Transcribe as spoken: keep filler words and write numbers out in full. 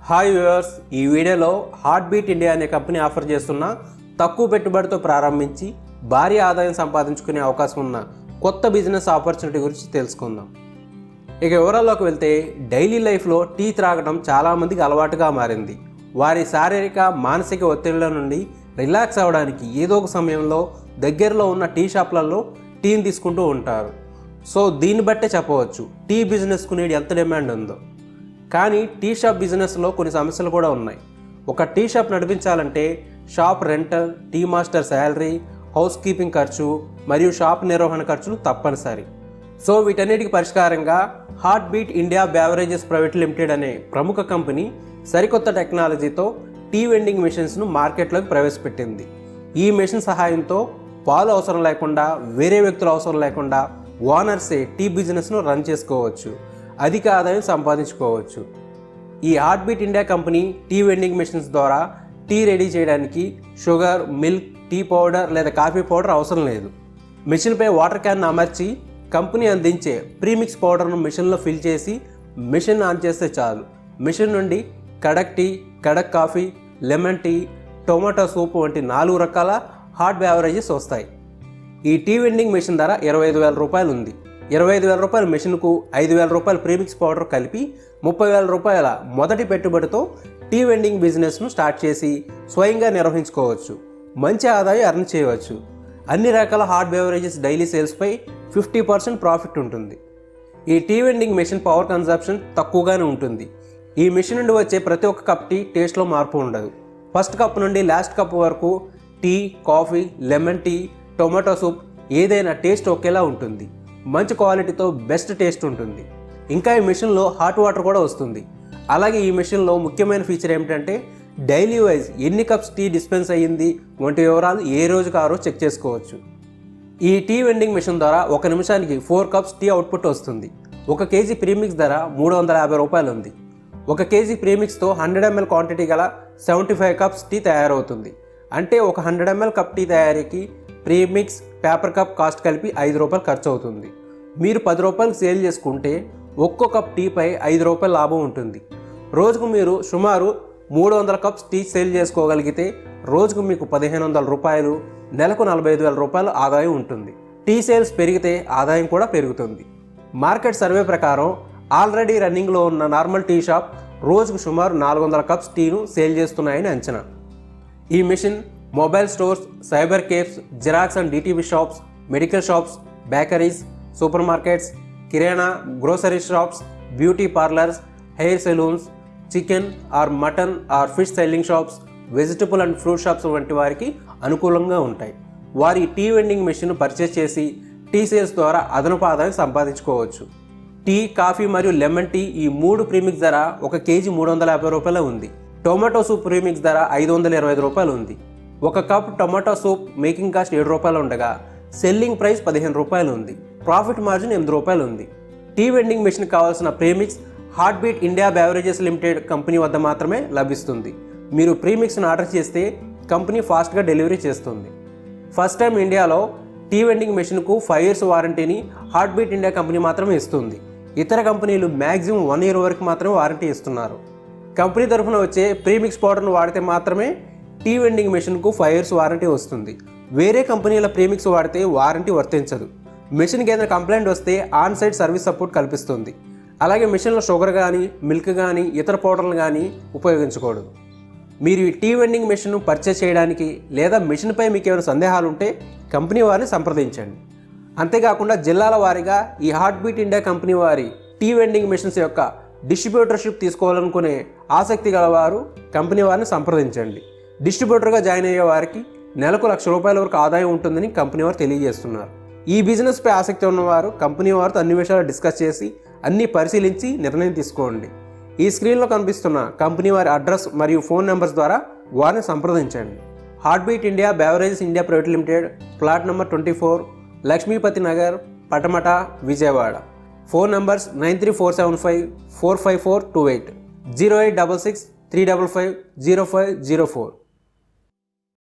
Hi viewers, ఈ వీడియోలో Heart Beat India అనే కంపెనీ ఆఫర్ చేస్తున్న తక్కువ పెట్టుబడితో ప్రారంభించి భారీ ఆదాయం సంపాదించుకునే అవకాశం ఉన్న కొత్త బిజినెస్ ఆపర్చునిటీ గురించి తెలుసుకుందాం. ఇక వివరాల్లోకి వెళ్తే, డైలీ లైఫ్లో టీ త్రాగడం చాలామందికి అలవాటుగా మారింది. వారి శారీరక మానసిక ఒత్తిళ్ల నుండి రిలాక్స్ అవ్వడానికి ఏదో ఒక సమయంలో దగ్గరలో ఉన్న టీ షాప్లలో టీని తీసుకుంటూ ఉంటారు. సో దీన్ని బట్టే చెప్పవచ్చు టీ బిజినెస్కు నేడు ఎంత డిమాండ్ ఉందో. కానీ టీ షాప్ బిజినెస్లో కొన్ని సమస్యలు కూడా ఉన్నాయి. ఒక టీ షాప్ నడిపించాలంటే shop rental, tea master salary, housekeeping ఖర్చు మరియు షాప్ నిర్వహణ ఖర్చులు తప్పనిసరి. సో వీటన్నిటికి పరిష్కారంగా Heart Beat India Beverages Private Limited అనే ప్రముఖ కంపెనీ సరికొత్త టెక్నాలజీతో టీ వెండింగ్ మెషిన్స్ను మార్కెట్లోకి ప్రవేశపెట్టింది. ఈ మెషిన్ సహాయంతో పాలు అవసరం లేకుండా, వేరే వ్యక్తుల అవసరం లేకుండా ఓనర్సే టీ బిజినెస్ను రన్ చేసుకోవచ్చు, అధిక ఆదాయం సంపాదించుకోవచ్చు. ఈ Heart Beat India company tea vending machines ద్వారా టీ రెడీ చేయడానికి షుగర్, మిల్క్, టీ పౌడర్ లేదా కాఫీ పౌడర్ అవసరం లేదు. మెషిన్పై వాటర్ క్యాన్ అమర్చి కంపెనీ అందించే ప్రీమిక్స్ పౌడర్ను మెషిన్లో ఫిల్ చేసి మెషిన్ ఆన్ చేస్తే చాలు. మెషిన్ నుండి kadak tea, kadak coffee, lemon tea, tomato soup వంటి నాలుగు రకాల హాట్ బెవరేజెస్ వస్తాయి. ఈ టీ వెండింగ్ మెషిన్ ధర ఇరవై ఐదు వేల రూపాయలు ఉంది. ఇరవై ఐదు వేల రూపాయల మెషిన్కు ఐదు వేల రూపాయల ప్రీమిక్స్ పౌడర్ కలిపి ముప్పై వేల రూపాయల మొదటి పెట్టుబడితో టీ వెండింగ్ బిజినెస్ను స్టార్ట్ చేసి స్వయంగా నిర్వహించుకోవచ్చు. మంచి ఆదాయం ఎర్న్ చేయవచ్చు. అన్ని రకాల హాట్ బెవరేజెస్ డైలీ సేల్స్పై ఫిఫ్టీ పర్సెంట్ ప్రాఫిట్ ఉంటుంది. ఈ tea vending machine power consumption తక్కువగానే ఉంటుంది. ఈ మెషిన్ నుండి వచ్చే ప్రతి ఒక్క కప్ టీ టేస్ట్లో మార్పు ఉండదు. ఫస్ట్ కప్ నుండి లాస్ట్ కప్ వరకు tea, coffee, lemon tea, tomato soup ఏదైనా టేస్ట్ ఒకేలా ఉంటుంది. మంచి క్వాలిటీతో బెస్ట్ టేస్ట్ ఉంటుంది. ఇంకా ఈ మెషిన్లో హాట్ వాటర్ కూడా వస్తుంది. అలాగే ఈ మెషిన్లో ముఖ్యమైన ఫీచర్ ఏమిటంటే డైలీ వైజ్ ఎన్ని కప్స్ టీ డిస్పెన్స్ అయ్యింది వంటి వివరాలు ఏ రోజుకు ఆ రోజు చెక్ చేసుకోవచ్చు. ఈ టీ వెండింగ్ మెషిన్ ద్వారా ఒక నిమిషానికి ఫోర్ కప్స్ టీ అవుట్పుట్ వస్తుంది. ఒక కేజీ ప్రీమిక్స్ ధర మూడు వందల యాభై రూపాయలు ఉంది. ఒక కేజీ ప్రీమిక్స్తో హండ్రెడ్ ఎంఎల్ క్వాంటిటీ గల సెవెంటీ ఫైవ్ కప్స్ టీ తయారవుతుంది. అంటే ఒక హండ్రెడ్ ఎంఎల్ కప్ టీ తయారీకి ప్రీమిక్స్, పేపర్ కప్ కాస్ట్ కలిపి ఐదు రూపాయలు ఖర్చు అవుతుంది. మీరు పది రూపాయలకు సేల్ చేసుకుంటే ఒక్కో కప్ టీపై ఐదు రూపాయల లాభం ఉంటుంది. రోజుకు మీరు సుమారు మూడు వందల కప్స్ టీ సేల్ చేసుకోగలిగితే రోజుకు మీకు పదిహేను వందల రూపాయలు, నెలకు నలభై ఐదు వేల రూపాయలు ఆదాయం ఉంటుంది. టీ సేల్స్ పెరిగితే ఆదాయం కూడా పెరుగుతుంది. మార్కెట్ సర్వే ప్రకారం ఆల్రెడీ రన్నింగ్లో ఉన్న నార్మల్ టీ షాప్ రోజుకు సుమారు నాలుగు వందల కప్స్ టీను సేల్ చేస్తున్నాయని అంచనా. ఈ machine mobile stores, cyber cafes, Xerox and DTV shops, medical shops, bakeries, supermarkets, kirana, grocery shops, beauty parlours, hair salons, chicken or mutton or fish selling shops, vegetable and fruit shops వంటి వారికి అనుకూలంగా ఉంటాయి. వారి tea vending machine purchase చేసి tea sales ద్వారా అదనపు ఆదాయం సంపాదించుకోవచ్చు. టీ, కాఫీ మరియు లెమన్ టీ ఈ మూడు ప్రీమిక్స్ ధర ఒక కేజీ మూడు వందల యాభై రూపాయలు ఉంది. టొమాటో సూప్ ప్రీమిక్స్ ధర ఐదు వందల ఇరవై ఐదు రూపాయలు ఉంది. ఒక cup tomato soup making cost ఏడు రూపాయలు ఉండగా సెల్లింగ్ ప్రైస్ పదిహేను రూపాయలు ఉంది. ప్రాఫిట్ మార్జిన్ ఎనిమిది రూపాయలు ఉంది. టీ వెండింగ్ మెషిన్ కావాల్సిన premix Heart Beat India Beverages Limited company వద్ద మాత్రమే లభిస్తుంది. మీరు ప్రీమిక్స్ను ఆర్డర్ చేస్తే కంపెనీ ఫాస్ట్గా డెలివరీ చేస్తుంది. ఫస్ట్ టైం ఇండియాలో టీ వెండింగ్ మెషిన్కు ఫైవ్ ఇయర్స్ వారంటీని హార్ట్ బీట్ ఇండియా కంపెనీ మాత్రమే ఇస్తుంది. ఇతర కంపెనీలు మ్యాక్సిమం వన్ ఇయర్ వరకు మాత్రమే వారంటీ ఇస్తున్నారు. కంపెనీ తరఫున వచ్చే ప్రీమిక్స్ పౌడర్ను వాడితే మాత్రమే టీ వెండింగ్ మెషిన్కు ఫైవ్ ఇయర్స్ వారంటీ వస్తుంది. వేరే కంపెనీల ప్రీమిక్స్ వాడితే వారంటీ వర్తించదు. మెషిన్కి ఏదైనా కంప్లైంట్ వస్తే ఆన్ సైట్ సర్వీస్ సపోర్ట్ కల్పిస్తుంది. అలాగే మెషిన్లో షుగర్ కానీ, మిల్క్ కానీ, ఇతర పౌడర్లు కానీ ఉపయోగించకూడదు. మీరు ఈ టీ వెండింగ్ మెషిన్ను పర్చేస్ చేయడానికి లేదా మెషిన్పై మీకు ఏమైనా సందేహాలు ఉంటే కంపెనీ వారిని సంప్రదించండి. అంతేకాకుండా జిల్లాల వారీగా ఈ హార్ట్ బీట్ ఇండియా కంపెనీ వారి టీ వెండింగ్ మెషిన్స్ యొక్క డిస్ట్రిబ్యూటర్షిప్ తీసుకోవాలనుకునే ఆసక్తి గలవారు కంపెనీ వారిని సంప్రదించండి. డిస్ట్రిబ్యూటర్గా జాయిన్ అయ్యే వారికి నెలకు లక్ష రూపాయల వరకు ఆదాయం ఉంటుందని కంపెనీ వారు తెలియజేస్తున్నారు. ఈ బిజినెస్పై ఆసక్తి ఉన్నవారు కంపెనీ వారితో అన్ని విషయాలు డిస్కస్ చేసి అన్నీ పరిశీలించి నిర్ణయం తీసుకోండి. ఈ స్క్రీన్లో కనిపిస్తున్న కంపెనీ వారి అడ్రస్ మరియు ఫోన్ నెంబర్స్ ద్వారా వారిని సంప్రదించండి. Heart Beat India Beverages India Private Limited, plot number twenty four, Lakshmipathi Nagar, Patamata, Vijayawada. Phone numbers nine three four seven five four five four two eight, zero eight double six three double five zero five zero four.